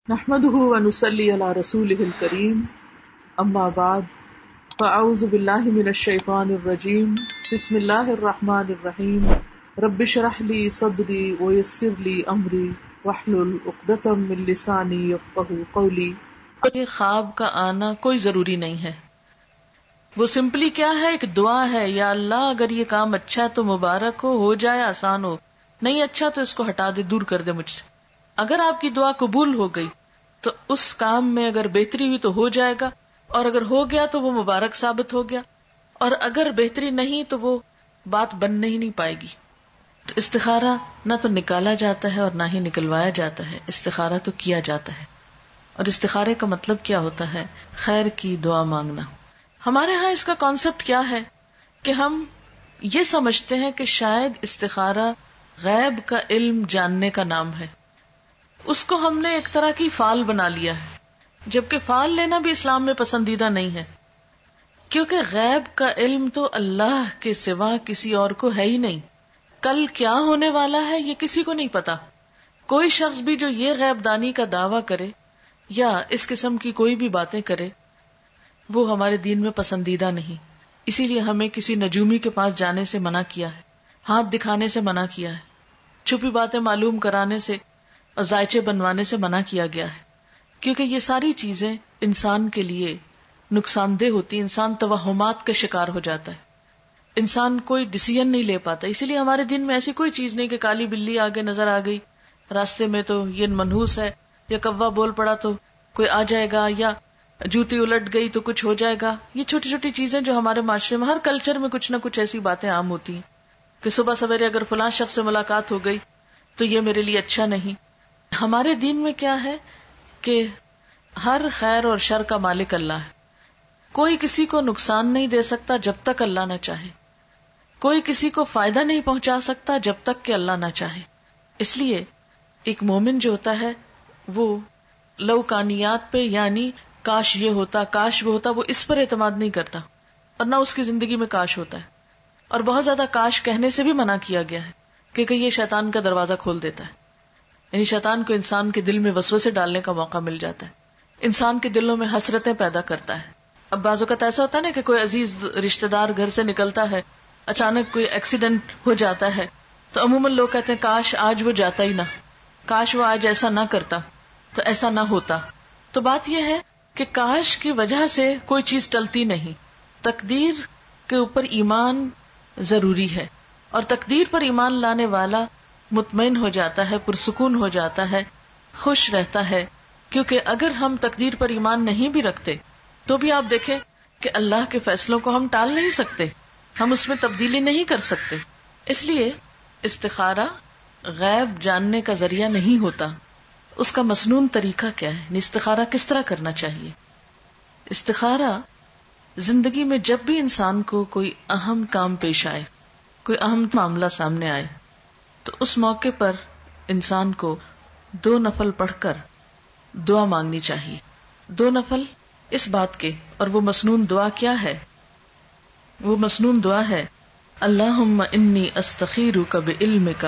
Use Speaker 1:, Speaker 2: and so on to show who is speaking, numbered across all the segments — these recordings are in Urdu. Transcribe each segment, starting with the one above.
Speaker 1: نحمده ونصلي على رسوله الكريم اما بعد فاعوذ بالله من الشيطان الرجيم بسم الله الرحمن الرحيم رب اشرح لي صدري ويسر لي امري واحلل عقدة من لساني يفقهوا قولي۔
Speaker 2: یہ خواب کا آنا کوئی ضروری نہیں ہے، وہ سمپلی کیا ہے، ایک دعا ہے، یا اللہ اگر یہ کام اچھا ہے تو مبارک ہو جائے، آسان ہو، نہیں اچھا تو اس کو ہٹا دے، دور کر دے مجھ سے۔ اگر آپ کی دعا قبول ہو گئی تو اس کام میں اگر بہتری ہوئی تو ہو جائے گا، اور اگر ہو گیا تو وہ مبارک ثابت ہو گیا، اور اگر بہتری نہیں تو وہ بات بن ہی نہیں پائے گی۔ تو استخارہ نہ تو نکالا جاتا ہے اور نہ ہی نکلوایا جاتا ہے، استخارہ تو کیا جاتا ہے۔ اور استخارے کا مطلب کیا ہوتا ہے؟ خیر کی دعا مانگنا۔ ہمارے ہاں اس کا کانسیپٹ کیا ہے کہ ہم یہ سمجھتے ہیں کہ شاید استخارہ غیب کا علم جاننے کا نام ہے، اس کو ہم نے ایک طرح کی فال بنا لیا ہے، جبکہ فال لینا بھی اسلام میں پسندیدہ نہیں ہے، کیونکہ غیب کا علم تو اللہ کے سوا کسی اور کو ہے ہی نہیں۔ کل کیا ہونے والا ہے یہ کسی کو نہیں پتا۔ کوئی شخص بھی جو یہ غیب دانی کا دعویٰ کرے یا اس قسم کی کوئی بھی باتیں کرے وہ ہمارے دین میں پسندیدہ نہیں۔ اسی لیے ہمیں کسی نجومی کے پاس جانے سے منع کیا ہے، ہاتھ دکھانے سے منع کیا ہے، چھپی باتیں معلوم کرانے سے اور ذائچے بنوانے سے منع کیا گیا ہے، کیونکہ یہ ساری چیزیں انسان کے لیے نقصان دہ ہوتی، انسان توہمات کا شکار ہو جاتا ہے، انسان کوئی ڈیسیژن نہیں لے پاتا۔ اسی لیے ہمارے دین میں ایسی کوئی چیز نہیں کہ کالی بلی آگے نظر آ گئی راستے میں تو یہ منحوس ہے، یا کوا بول پڑا تو کوئی آ جائے گا، یا جوتی الٹ گئی تو کچھ ہو جائے گا۔ یہ چھوٹی چھوٹی چیزیں جو ہمارے معاشرے میں ہر کلچر میں کچھ نہ کچھ ایسی باتیں عام ہوتی ہیں کہ صبح سویرے اگر فلاں شخص سے ملاقات ہو گئی تو یہ میرے لیے اچھا نہیں۔ ہمارے دین میں کیا ہے کہ ہر خیر اور شر کا مالک اللہ ہے، کوئی کسی کو نقصان نہیں دے سکتا جب تک اللہ نہ چاہے، کوئی کسی کو فائدہ نہیں پہنچا سکتا جب تک کہ اللہ نہ چاہے۔ اس لیے ایک مومن جو ہوتا ہے وہ لوکانیات پہ، یعنی کاش یہ ہوتا، کاش وہ ہوتا، وہ اس پر اعتماد نہیں کرتا، اور نہ اس کی زندگی میں کاش ہوتا ہے۔ اور بہت زیادہ کاش کہنے سے بھی منع کیا گیا ہے، کیونکہ یہ شیطان کا دروازہ کھول دیتا ہے، یعنی شیطان کو انسان کے دل میں وسوسے ڈالنے کا موقع مل جاتا ہے، انسان کے دلوں میں حسرتیں پیدا کرتا ہے۔ اب بعض اوقات ایسا ہوتا ہے نا کہ کوئی عزیز رشتہ دار گھر سے نکلتا ہے، اچانک کوئی ایکسیڈنٹ ہو جاتا ہے تو عموماً لوگ کہتے ہیں کاش آج وہ جاتا ہی نہ، کاش وہ آج ایسا نہ کرتا تو ایسا نہ ہوتا۔ تو بات یہ ہے کہ کاش کی وجہ سے کوئی چیز ٹلتی نہیں، تقدیر کے اوپر ایمان ضروری ہے، اور تقدیر پر ایمان لانے والا مطمئن ہو جاتا ہے، پرسکون ہو جاتا ہے، خوش رہتا ہے۔ کیونکہ اگر ہم تقدیر پر ایمان نہیں بھی رکھتے تو بھی آپ دیکھیں کہ اللہ کے فیصلوں کو ہم ٹال نہیں سکتے، ہم اس میں تبدیلی نہیں کر سکتے۔ اس لیے استخارہ غیب جاننے کا ذریعہ نہیں ہوتا۔ اس کا مسنون طریقہ کیا ہے؟ استخارہ کس طرح کرنا چاہیے؟ استخارہ زندگی میں جب بھی انسان کو کوئی اہم کام پیش آئے، کوئی اہم معاملہ سامنے آئے، تو اس موقع پر انسان کو 2 نفل پڑھ کر دعا مانگنی چاہیے۔ 2 نفل اس بات کے، اور وہ مسنون دعا کیا ہے؟ وہ مسنون دعا ہے اللہم انی استخیرک بعلمک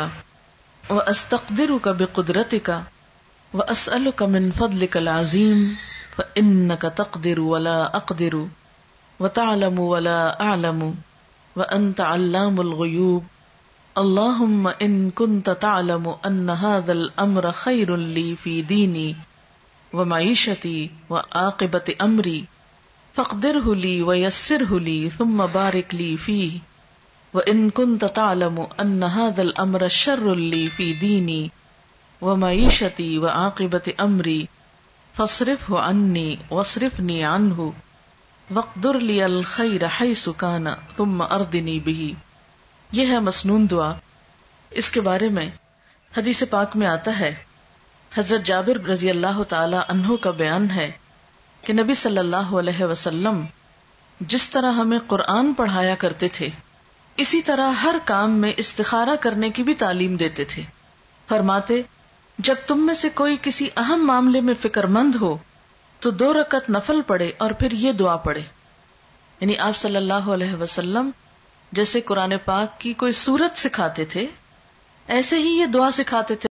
Speaker 2: واستقدرک بقدرتک واسألک من فضلک العظیم فانک تقدر ولا اقدر وتعلم ولا اعلم وانت علام الغیوب اللہم ان کنت تعلم ان هذا الامر خیر لی فی دینی ومعیشتی وعاقبت امری فاقدرہ لی ویسرہ لی ثم بارک لی فیہ وَإِن كُنْتَ تَعْلَمُ أَنَّ هَذَا الْأَمْرَ شَرٌّ لِّي فِي دِينِي وَمَعِيشَتِي وَعَاقِبَةِ أَمْرِي فَاصْرِفْهُ عَنِّي وَاصْرِفْنِي عَنْهُ وَاقْدُرْ لِيَ الْخَيْرَ حَيْثُ كَانَ ثُمَّ أَرْضِنِي بِهِ۔ یہ ہے مسنون دعا۔ اس کے بارے میں حدیث پاک میں آتا ہے، حضرت جابر رضی اللہ تعالی عنہ کا بیان ہے کہ نبی صلی اللہ علیہ وسلم جس طرح ہمیں قرآن پڑھایا کرتے تھے اسی طرح ہر کام میں استخارہ کرنے کی بھی تعلیم دیتے تھے۔ فرماتے جب تم میں سے کوئی کسی اہم معاملے میں فکر مند ہو تو 2 رکعت نفل پڑھے اور پھر یہ دعا پڑھے، یعنی آپ صلی اللہ علیہ وسلم جیسے قرآن پاک کی کوئی سورت سکھاتے تھے ایسے ہی یہ دعا سکھاتے تھے